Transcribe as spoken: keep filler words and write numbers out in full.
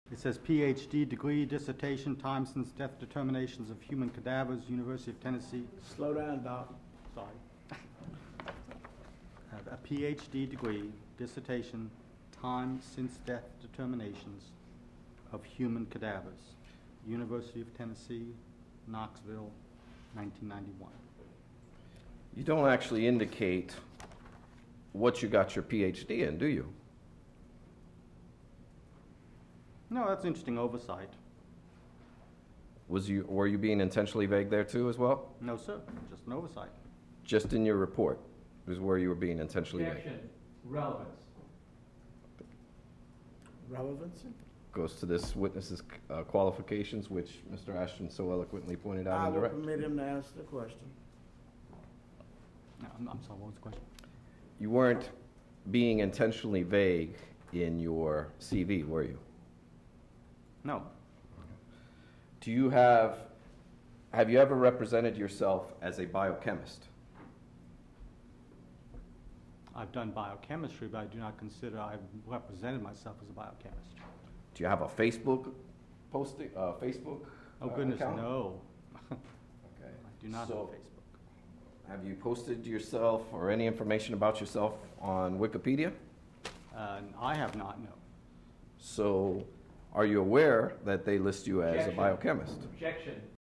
It says PhD degree, dissertation, time since death determinations of human cadavers, University of Tennessee. Slow down, Doc. Sorry. A PhD degree, dissertation, time since death determinations of human cadavers, University of Tennessee, Knoxville, nineteen ninety-one. You don't actually indicate what you got your PhD in, do you? No, that's interesting oversight. Was you, were you being intentionally vague there too as well? No, sir, just an oversight. Just in your report is where you were being intentionally vague. Objection. Relevance. Relevancy? Goes to this witness's uh, qualifications, which Mister Ashton so eloquently pointed out I in will direct. permit him to ask the question. No, I'm, I'm sorry, what was the question? You weren't being intentionally vague in your C V, were you? No. Do you have, have you ever represented yourself as a biochemist? I've done biochemistry, but I do not consider I've represented myself as a biochemist. Do you have a Facebook posting, uh, Facebook Oh, uh, goodness, account? no. Okay. I do not So, have Facebook. have you posted yourself or any information about yourself on Wikipedia? Uh, I have not, no. So, are you aware that they list you as a Objection. biochemist? Objection.